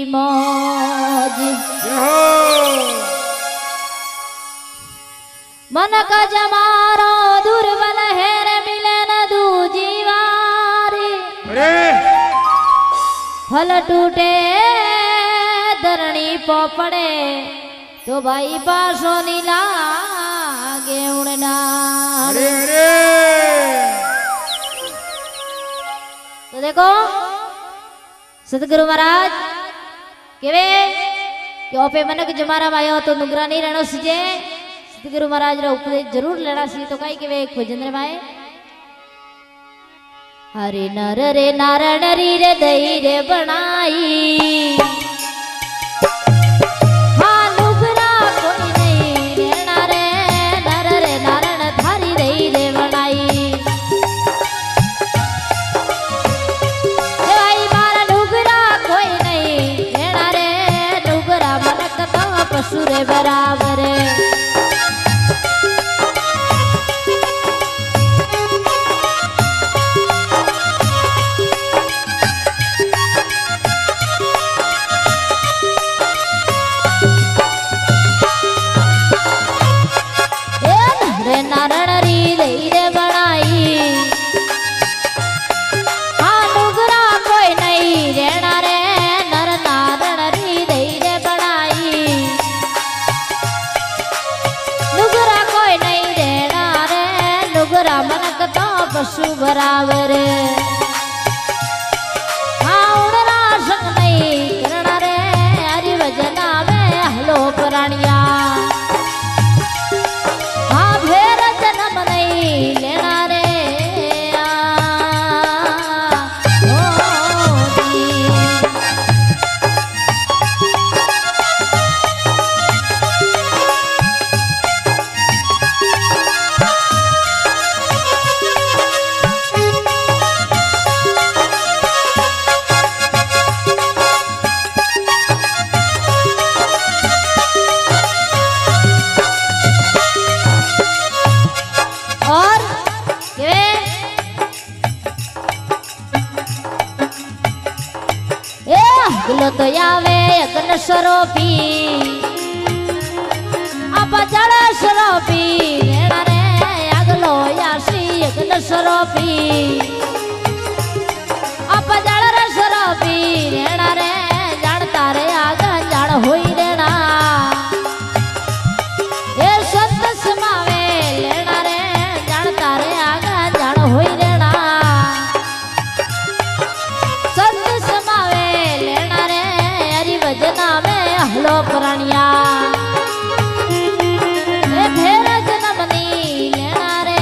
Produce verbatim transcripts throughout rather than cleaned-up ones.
मौज मन का जमारो दुर्बल है रे मिले न दूजी वारी फल टूटे धरणी पोपड़े तो भाई पासो नी लागे उड़ना। तो देखो सतगुरु महाराज केवे क्यों पे मनक जमारा मायो तो नुगरा नहीं रहना सीजे सतगुरु महाराज रा उपदेश जरूर लेना सी तो कई केवे खोजन रे माए हरे नर रे नारायण री रे दई रे बनाई हाँ नुगरा कोई नहीं रहना रे नर रे नारायण थारी दई रे बनाई भाई मारा नुगरा कोई नहीं रहना रे नुगरा मनक तो पशु रे बराबर नारायण री दई रे बनाई हाँ नुगरा कोई नहीं रहना रे नर नारायण री दई रे बनाई नुगरा कोई नहीं रहना रे नुगरा मनक तो पशु बराबर हाँ उड़ना संग नहीं करना रे हरि भजना में हलो प्राणिया लेना रे तो यावे अगन स्वरूपी अब जड़ स्वरूपी रेणा रे अगलो यासी अगन स्वरूपी अब जड़ स्वरूपी रेणा रे जानता रे आगन जान हुई रेणा ये संत समावे लेना रे जानता रे आगन जान हुई रेणा संत समावे लेना रे भजना में हलो प्राणिया फेर जन्म नी लेना रे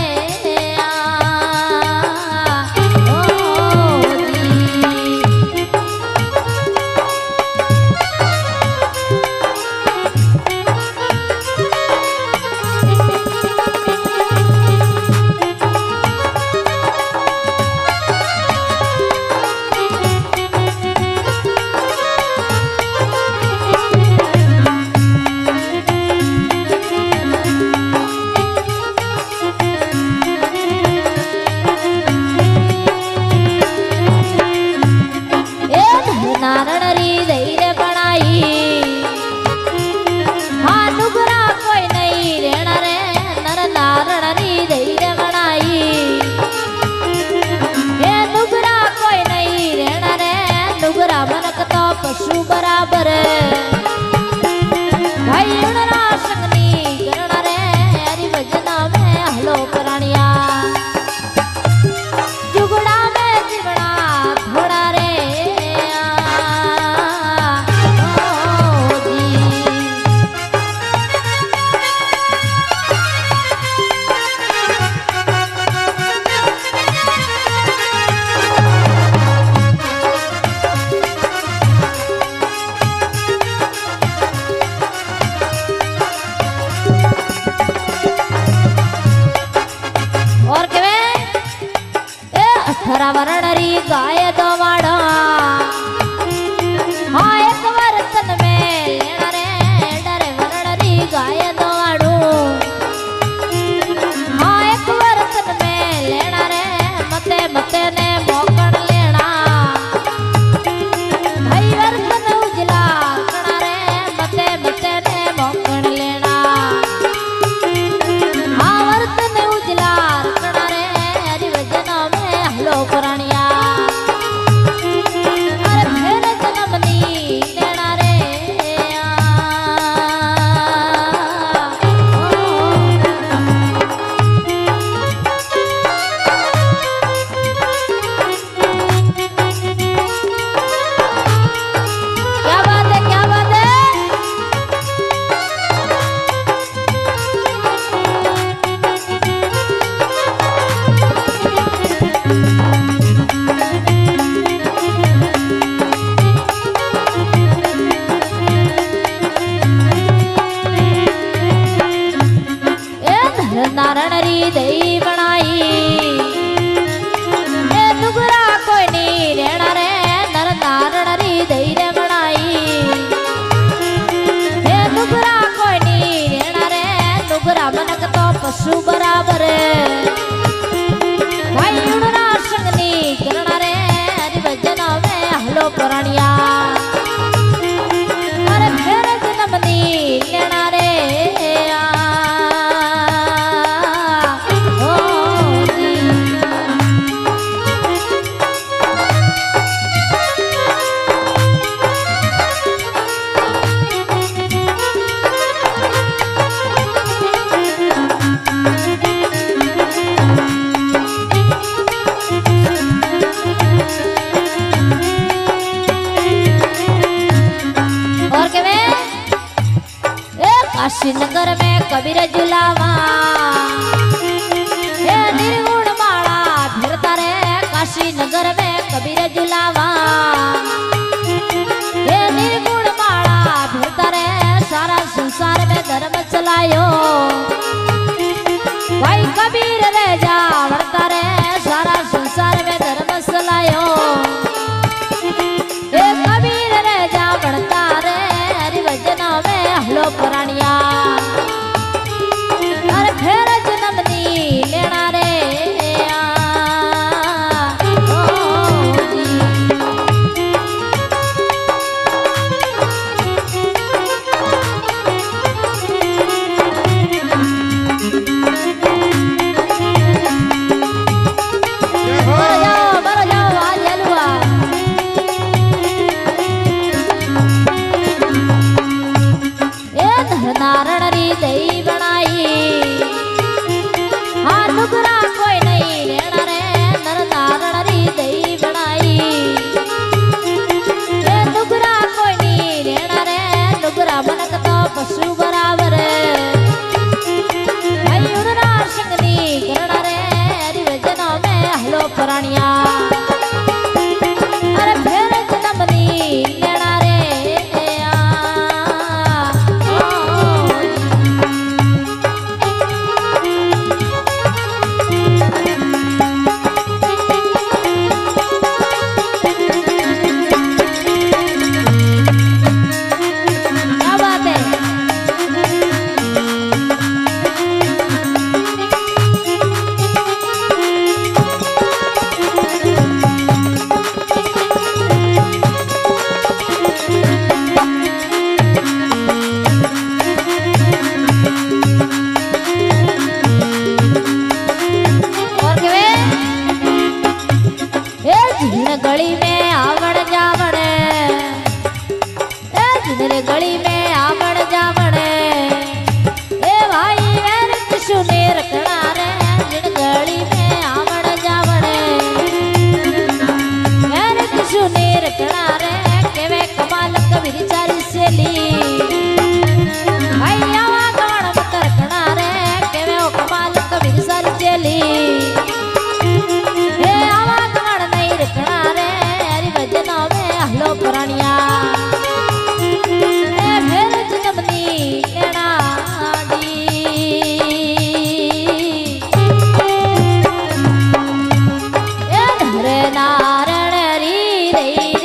पशु बराबर भाई उड़ना संगनी करना रे हरि भजना में हलो प्राणिया जुगड़ा में जीवना थोड़ा रे काशी नगर में कबीर जुलावा हे निर्गुण माला फिरता रे काशी नगर में कबीर जुलावा हे निर्गुण माला फिरता रे सारा संसार में धर्म चलायो भाई कबीर रे जा बढ़ता रे सारा संसार में धर्म चलायो हे कबीर रे जा बढ़ता रे हरि भजन में हलो पुरानिया अरे फिर जन्म नी लेना रे नारण री दही बनाई हाँ नुगरा कोई नहीं लेना रे नर नारण री दही बनाई ये नुगरा कोई नहीं लेना रे नुगरा बनक तो पशु बराबर भाई उड़ना संगनी करना रे हरि भजन में हलो पुरानिया अरे फिर जन्म नी लेना रे गली में आवड़ जावड़ जिनरे गली में आवड़ जावड़ ए भाई वेर किशु ने रखना रे जिन गली में आवड़ जावड़ वेर किशु ने रखना रे के वे कमाल कबीर चारी सेली भाई आवा गवण मत रखना रे के वे कमाल कबीर चारी सेली पुरानिया फिर जन्म नी लेना दी धरे नारण री रे